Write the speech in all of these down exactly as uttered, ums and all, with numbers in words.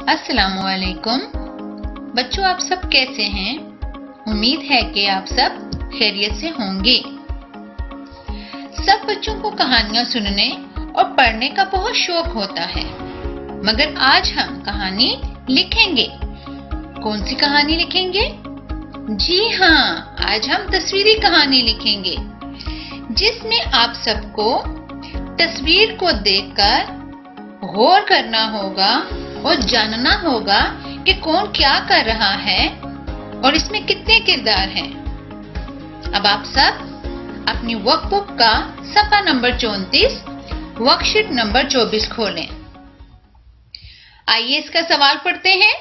अस्सलामुअलैकुम बच्चों, आप सब कैसे हैं? उम्मीद है कि आप सब खैरियत से होंगे। सब बच्चों को कहानियां सुनने और पढ़ने का बहुत शौक होता है, मगर आज हम कहानी लिखेंगे। कौन सी कहानी लिखेंगे? जी हाँ, आज हम तस्वीरी कहानी लिखेंगे, जिसमें आप सबको तस्वीर को देखकर गौर करना होगा और जानना होगा कि कौन क्या कर रहा है और इसमें कितने किरदार हैं। अब आप सब अपनी वर्कबुक का सफा नंबर चौंतीस, वर्कशीट नंबर चौबीस खोलें। आइए इसका सवाल पढ़ते हैं।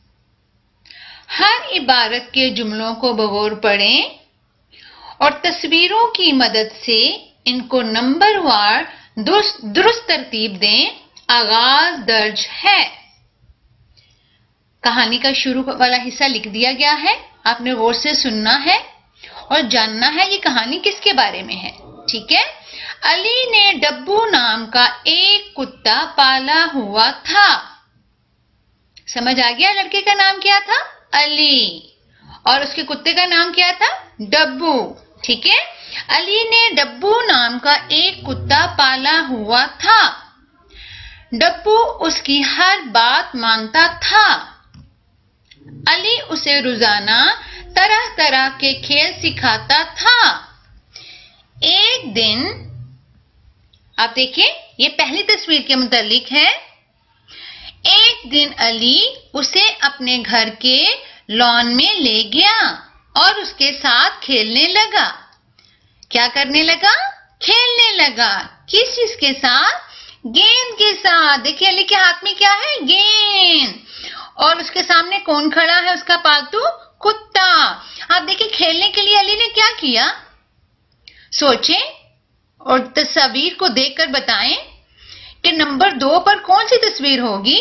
हर इबारत के जुमलों को बगौर पढ़ें और तस्वीरों की मदद से इनको नंबरवार दुरुस्त तरतीब दें। आगाज दर्ज है। कहानी का शुरू वाला हिस्सा लिख दिया गया है, आपने गौर से सुनना है और जानना है ये कहानी किसके बारे में है। ठीक है। अली ने डब्बू नाम का एक कुत्ता पाला हुआ था। समझ आ गया? लड़के का नाम क्या था? अली, और उसके कुत्ते का नाम क्या था? डब्बू। ठीक है। अली ने डब्बू नाम का एक कुत्ता पाला हुआ था। डब्बू उसकी हर बात मानता था। अली उसे रोजाना तरह तरह के खेल सिखाता था। एक दिन, आप देखिए, ये पहली तस्वीर के मुतालिक है। एक दिन अली उसे अपने घर के लॉन में ले गया और उसके साथ खेलने लगा। क्या करने लगा? खेलने लगा। किस चीज के साथ? गेंद के साथ। देखिए, अली के हाथ में क्या है? गेंद। और उसके सामने कौन खड़ा है? उसका पालतू कुत्ता। आप देखिए, खेलने के लिए अली ने क्या किया? सोचें और तस्वीर को देखकर बताएं कि नंबर दो पर कौन सी तस्वीर होगी।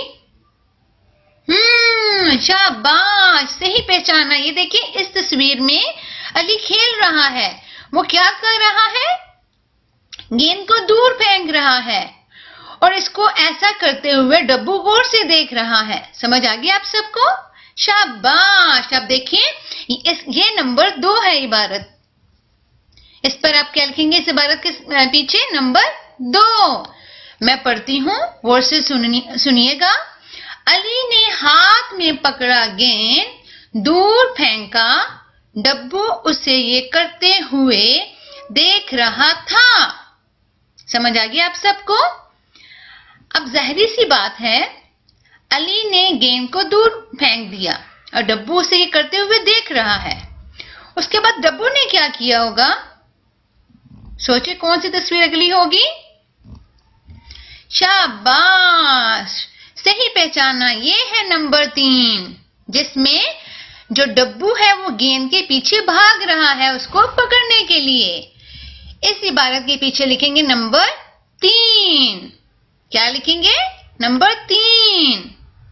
हम्म शाबाश, सही पहचाना। ये देखिए, इस तस्वीर में अली खेल रहा है। वो क्या कर रहा है? गेंद को दूर फेंक रहा है और इसको ऐसा करते हुए डब्बू गौर से देख रहा है। समझ आ गया आप सबको? शाबाश। अब देखिए, इस ये नंबर दो है इबारत। इस पर आप क्या लिखेंगे? इस इबारत के पीछे नंबर दो। मैं पढ़ती हूँ, गौर से सुनिएगा। अली ने हाथ में पकड़ा गेंद दूर फेंका। डब्बू उसे ये करते हुए देख रहा था। समझ आ गया आप सबको? अब ज़ाहिरी सी बात है, अली ने गेंद को दूर फेंक दिया और डब्बू उसे ये करते हुए देख रहा है। उसके बाद डब्बू ने क्या किया होगा? सोचे कौन सी तस्वीर अगली होगी? शाबाश, सही पहचाना। ये है नंबर तीन, जिसमें जो डब्बू है वो गेंद के पीछे भाग रहा है उसको पकड़ने के लिए। इस इबारत के पीछे लिखेंगे नंबर तीन। क्या लिखेंगे? नंबर तीन।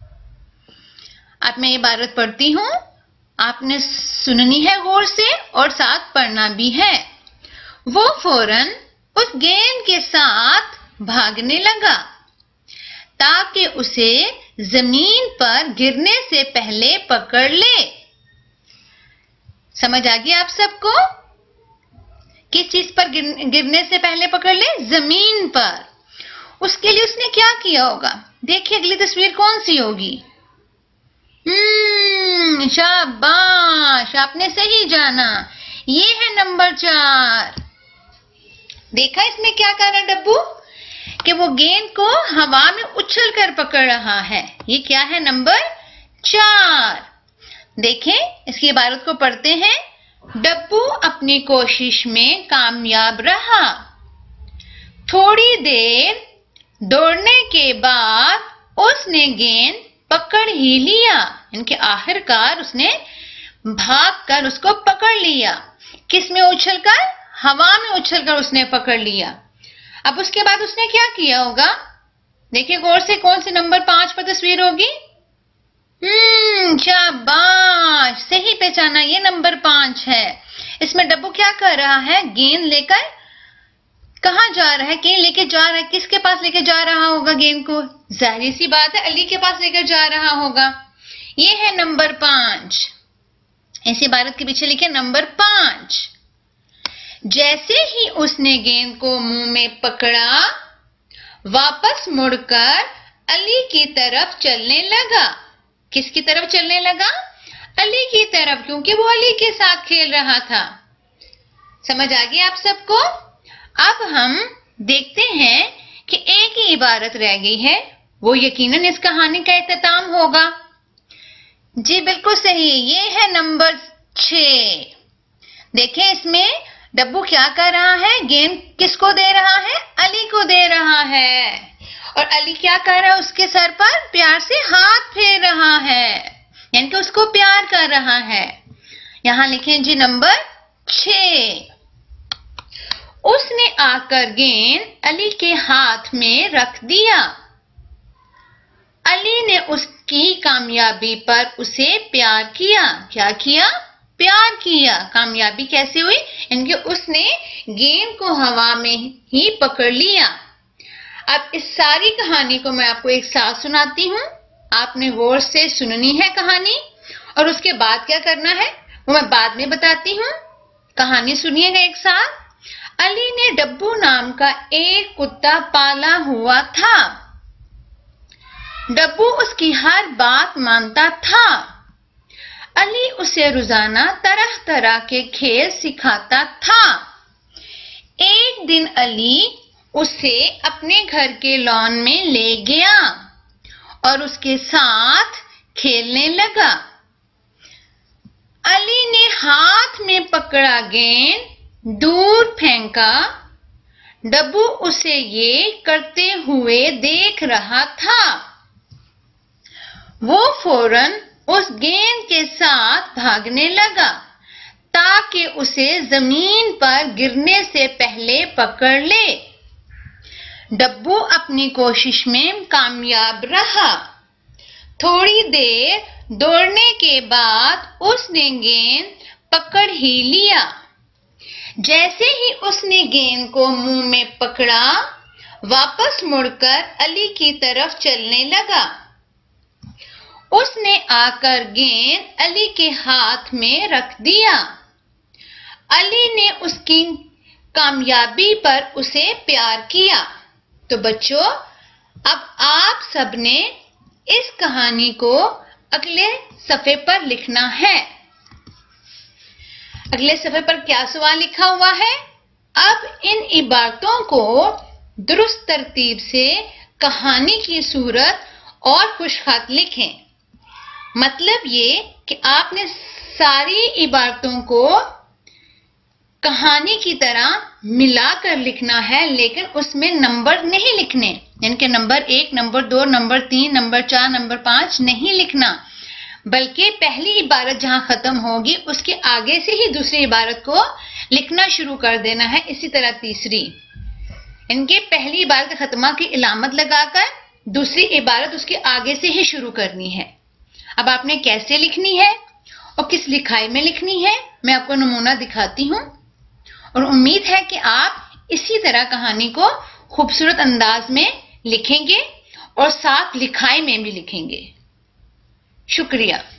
अब मैं इबारत पढ़ती हूं, आपने सुननी है गौर से और साथ पढ़ना भी है। वो फौरन उस गेंद के साथ भागने लगा ताकि उसे जमीन पर गिरने से पहले पकड़ ले। समझ आ गया आप सबको? किस चीज पर गिर, गिरने से पहले पकड़ ले? जमीन पर। उसके लिए उसने क्या किया होगा? देखिए, अगली तस्वीर कौन सी होगी? हम्म शाबाश, आपने सही जाना। ये है नंबर चार। देखा इसमें क्या कर रहा है डब्बू? कि वो गेंद को हवा में उछल कर पकड़ रहा है। ये क्या है? नंबर चार। देखें, इसकी इबारत को पढ़ते हैं। डब्बू अपनी कोशिश में कामयाब रहा। थोड़ी देर दौड़ने के बाद उसने गेंद पकड़ ही लिया। इनके आखिरकार उसने भागकर उसको पकड़ लिया। किस में उछलकर? हवा में उछलकर उसने पकड़ लिया। अब उसके बाद उसने क्या किया होगा? देखिए गौर से, कौन सी नंबर पांच पर तस्वीर होगी? हम्म शाबाश, सही पहचाना। ये नंबर पांच है। इसमें डब्बू क्या कर रहा है? गेंद लेकर कहाँ जा रहा है? गेंद लेके जा रहा है, किसके पास लेके जा रहा होगा गेंद को? जाहिर सी बात है, अली के पास लेकर जा रहा होगा। ये है नंबर पांच। इस इबारत के पीछे लिखे नंबर पांच। जैसे ही उसने गेंद को मुंह में पकड़ा, वापस मुड़कर अली की तरफ चलने लगा। किसकी तरफ चलने लगा? अली की तरफ, क्योंकि वो अली के साथ खेल रहा था। समझ आ गई आप सबको? अब हम देखते हैं कि एक ही इबारत रह गई है, वो यकीनन इस कहानी का इख्तिताम होगा। जी बिल्कुल सही, ये है नंबर छह। देखें इसमें डब्बू क्या कर रहा है? गेंद किसको दे रहा है? अली को दे रहा है। और अली क्या कर रहा है? उसके सर पर प्यार से हाथ फेर रहा है, यानी कि उसको प्यार कर रहा है। यहां लिखें जी नंबर छह। उसने आकर गेंद अली के हाथ में रख दिया। अली ने उसकी कामयाबी पर उसे प्यार किया। क्या किया? प्यार किया। कामयाबी कैसे हुई? इनके उसने गेंद को हवा में ही पकड़ लिया। अब इस सारी कहानी को मैं आपको एक साथ सुनाती हूँ। आपने गौर से सुननी है कहानी, और उसके बाद क्या करना है वो मैं बाद में बताती हूँ। कहानी सुनिएगा एक साथ। अली ने डब्बू नाम का एक कुत्ता पाला हुआ था। डब्बू उसकी हर बात मानता था। अली उसे रोजाना तरह तरह के खेल सिखाता था। एक दिन अली उसे अपने घर के लॉन में ले गया और उसके साथ खेलने लगा। अली ने हाथ में पकड़ा गेंद दूर फेंका। डब्बू उसे ये करते हुए देख रहा था। वो फौरन उस गेंद के साथ भागने लगा ताकि उसे जमीन पर गिरने से पहले पकड़ ले। डब्बू अपनी कोशिश में कामयाब रहा। थोड़ी देर दौड़ने के बाद उसने गेंद पकड़ ही लिया। जैसे ही उसने गेंद को मुंह में पकड़ा, वापस मुड़कर अली की तरफ चलने लगा। उसने आकर गेंद अली के हाथ में रख दिया। अली ने उसकी कामयाबी पर उसे प्यार किया। तो बच्चों, अब आप सबने इस कहानी को अगले सफ़े पर लिखना है। अगले सफ़े पर क्या सवाल लिखा हुआ है? अब इन इबारतों को दुरुस्त तरतीब से कहानी की सूरत और खुशखत लिखें। मतलब ये कि आपने सारी इबारतों को कहानी की तरह मिलाकर लिखना है, लेकिन उसमें नंबर नहीं लिखने, यानी कि नंबर एक, नंबर दो, नंबर तीन, नंबर चार, नंबर पांच नहीं लिखना, बल्कि पहली इबारत जहां खत्म होगी उसके आगे से ही दूसरी इबारत को लिखना शुरू कर देना है। इसी तरह तीसरी, इनके पहली इबारत खत्मा की इलामत लगाकर दूसरी इबारत उसके आगे से ही शुरू करनी है। अब आपने कैसे लिखनी है और किस लिखाई में लिखनी है मैं आपको नमूना दिखाती हूँ, और उम्मीद है कि आप इसी तरह कहानी को खूबसूरत अंदाज में लिखेंगे और साफ लिखाई में भी लिखेंगे। शुक्रिया।